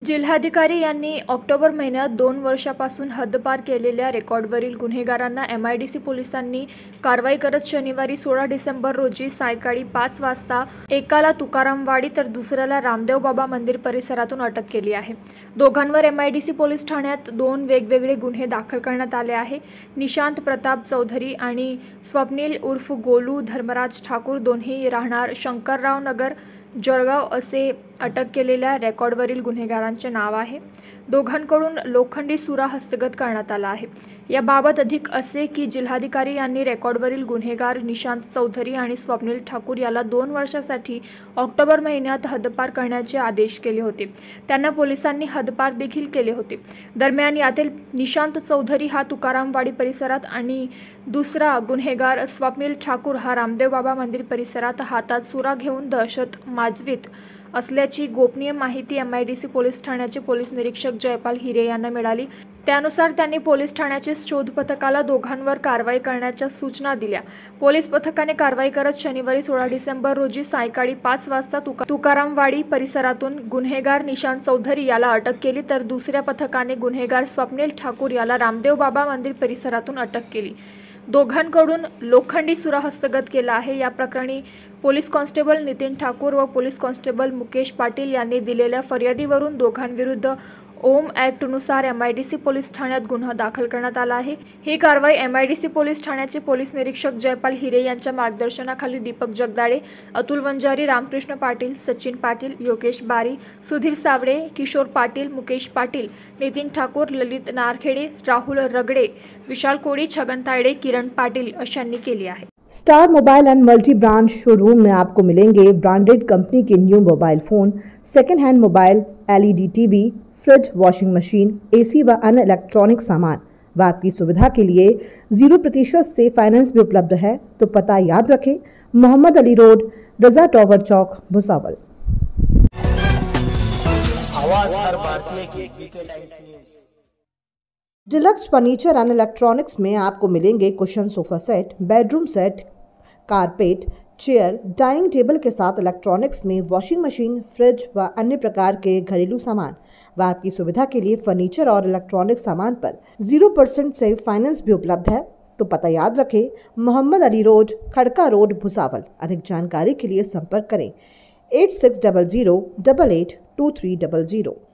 जिल्हाधिकारी यांनी ऑक्टोबर महिन्यात 2 वर्षापासून हद्दपार केलेल्या रेकॉर्डवरील गुन्हेगारांना एमआयडीसी पोलिसांनी कारवाई करत शनिवारी 16 डिसेंबर रोजी सायंकाळी 5 वाजता एकाला तुकारामवाडी तर दुसऱ्याला रामदेव बाबा मंदिर परिसरातून अटक केली आहे। दोघांवर एमआयडीसी पोलीस ठाण्यात 2 वेगवेगळे गुन्हे दाखल करण्यात आले आहे। निशांत प्रताप चौधरी आणि स्वप्नील उर्फ गोलू धर्मराज ठाकूर दोन्ही राहणार शंकरराव नगर जळगाव असे अटक केलेल्या रेकॉर्डवरील गुन्हेगारांचे नाव आहे। दोघांकडून लोखंडी सुरा हस्तगत करण्यात आला आहे। याबाबत अधिक असे की जिल्हाधिकारी यांनी रेकॉर्डवरील गुन्हेगार निशांत चौधरी आणि स्वप्नील ठाकूर याला 2 वर्षासाठी ऑक्टोबर महिन्यात हद्दपार करण्याचे आदेश केले होते। त्यांना पोलिसांनी हद्दपार देखील केले होते। दरम्यान यातील निशांत चौधरी हा तुकारामवाडी परिसरात आणि दुसरा गुन्हेगार स्वप्नील ठाकूर हा रामदेव बाबा मंदिर परिसरात हातात सुरा घेऊन दहशत माजवीत असल्याची गोपनीय माहिती एमआयडीसी पोलीस ठाण्याचे पोलीस निरीक्षक जयपाल हिरे यांना मिळाली। त्यानुसार त्यांनी पोलीस ठाण्याचे शोध पथकाला दोघांवर कारवाई करण्याच्या सूचना दिल्या। पोलीस पथकाने कारवाई करत शनिवारी 16 डिसेंबर रोजी सायंकाळी 5 वाजता तुकारामवाडी परिसरातून गुन्हेगार निशांत चौधरी याला अटक केली तर दुसऱ्या पथकाने गुन्हेगार स्वप्नील ठाकूर याला रामदेव बाबा मंदिर परिसरातून अटक केली। दोघांकडून लोखंडी सुरा हस्तगत केला आहे। या प्रकरणी पोलीस कॉन्स्टेबल नितीन ठाकूर व पोलीस कॉन्स्टेबल मुकेश पाटील यांनी दिलेल्या फर्यादीवरून दोघांविरुद्ध ओम ॲक्टनुसार एमआयडीसी पोलीस ठाण्यात गुन्हा दाखल करण्यात आला आहे। ही कारवाई एमआयडीसी पोलीस ठाण्याचे पोलीस निरीक्षक जयपाल हिरे यांच्या मार्गदर्शनाखाली दीपक जगदाळे, अतुल वंजारी, रामकृष्ण पाटील, सचिन पाटील, योगेश बारी, सुधीर सावळे, किशोर पाटील, मुकेश पाटील, नितीन ठाकूर, ललित नारखेडे, राहुल रगडे, विशाल कोड़ी, छगन तायडे, किरण पाटील अशांनी केली आहे। Star Mobile and Multi Brand showroom में आपको मिलेंगे ब्रांडेड कंपनी के new mobile phone, second hand mobile, LED TV, fridge, washing machine, AC व अन्य इलेक्ट्रॉनिक सामान व आपकी सुविधा के लिए 0% से फाइनेंस भी उपलब्ध है। तो पता याद रखें, मोहम्मद अली रोड, रजा टॉवर चौक, भुसावल। आवाज हर भारतीय की डिलक्स फर्नीचर एंड इलेक्ट्रॉनिक्स में आपको मिलेंगे cushion sofa set, bedroom set, carpet, chair, dining table के साथ इलेक्ट्रॉनिक्स में वॉशिंग मशीन, फ्रिज व अन्य प्रकार के घरेलू सामान व आपकी सुविधा के लिए फर्नीचर और इलेक्ट्रॉनिक सामान पर 0% से फाइनेंस भी उपलब्ध है। तो पता याद रखें, मोहम्मद अली रोड, खड़का रोड, भुसावल। अधिक जानकारी के लिए संपर्क करें 8600 882300।